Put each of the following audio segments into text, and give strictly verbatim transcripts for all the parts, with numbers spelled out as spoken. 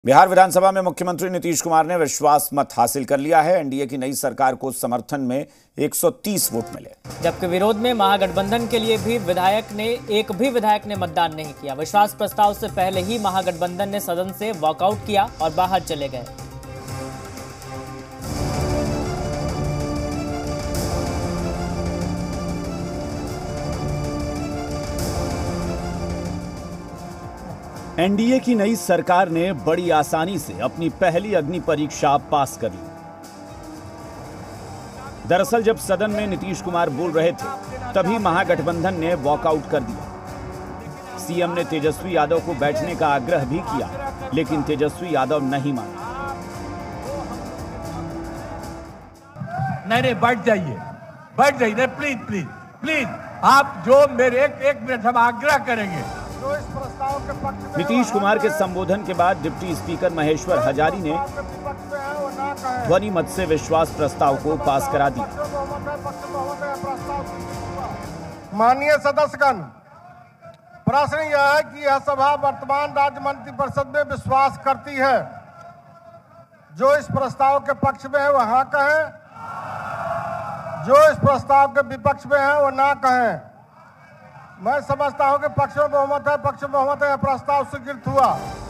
बिहार विधानसभा में मुख्यमंत्री नीतीश कुमार ने विश्वास मत हासिल कर लिया है। एनडीए की नई सरकार को समर्थन में एक सौ तीस वोट मिले, जबकि विरोध में महागठबंधन के लिए भी विधायक ने एक भी विधायक ने मतदान नहीं किया। विश्वास प्रस्ताव से पहले ही महागठबंधन ने सदन से वॉकआउट किया और बाहर चले गए। एनडीए की नई सरकार ने बड़ी आसानी से अपनी पहली अग्नि परीक्षा पास कर ली। दरअसल जब सदन में नीतीश कुमार बोल रहे थे तभी महागठबंधन ने वॉकआउट कर दिया। सीएम ने तेजस्वी यादव को बैठने का आग्रह भी किया, लेकिन तेजस्वी यादव नहीं माने। नहीं नहीं बैठ जाइए, बैठ जाइए, प्लीज प्लीज प्लीज आप जो मेरे एक एक मिनट हम आग्रह करेंगे। नीतीश कुमार के संबोधन के बाद डिप्टी स्पीकर महेश्वर हजारी ने ध्वनि मत से विश्वास प्रस्ताव को पास करा दिया। माननीय सदस्यगण, प्रश्न यह है कि यह सभा वर्तमान राज्य मंत्रिपरिषद में विश्वास करती है। जो इस प्रस्ताव के पक्ष में है वह हाँ कहें, जो इस प्रस्ताव के विपक्ष में है वह ना कहें। मैं समझता हूं कि पक्ष में बहुमत है, पक्ष में बहुमत है, प्रस्ताव स्वीकृत हुआ।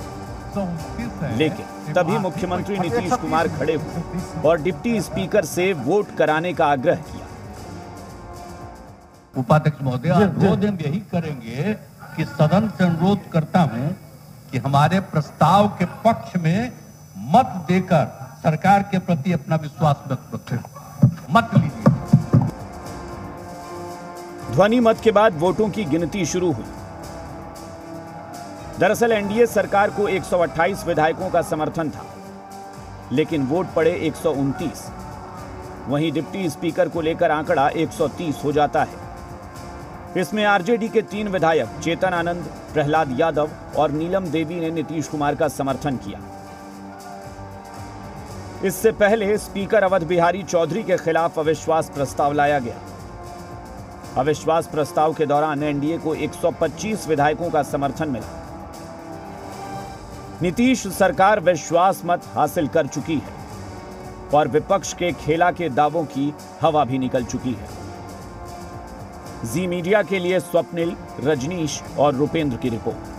लेकिन तभी मुख्यमंत्री नीतीश कुमार खड़े हुए और डिप्टी स्पीकर से वोट कराने का आग्रह किया। उपाध्यक्ष महोदय, अनुरोध हम यही करेंगे कि सदन से अनुरोध करता हूं कि हमारे प्रस्ताव के पक्ष में मत देकर सरकार के प्रति अपना विश्वास व्यक्त रखें। मत लीजिए। ध्वनि मत के बाद वोटों की गिनती शुरू हुई। दरअसल एनडीए सरकार को एक सौ अट्ठाईस विधायकों का समर्थन था, लेकिन वोट पड़े एक सौ उनतीस। वहीं डिप्टी स्पीकर को लेकर आंकड़ा एक सौ तीस हो जाता है। इसमें आरजेडी के तीन विधायक चेतन आनंद, प्रहलाद यादव और नीलम देवी ने नीतीश कुमार का समर्थन किया। इससे पहले स्पीकर अवध बिहारी चौधरी के खिलाफ अविश्वास प्रस्ताव लाया गया। अविश्वास प्रस्ताव के दौरान एनडीए को एक सौ पच्चीस विधायकों का समर्थन मिला। नीतीश सरकार विश्वास मत हासिल कर चुकी है और विपक्ष के खेला के दावों की हवा भी निकल चुकी है। जी मीडिया के लिए स्वप्निल, रजनीश और रुपेंद्र की रिपोर्ट।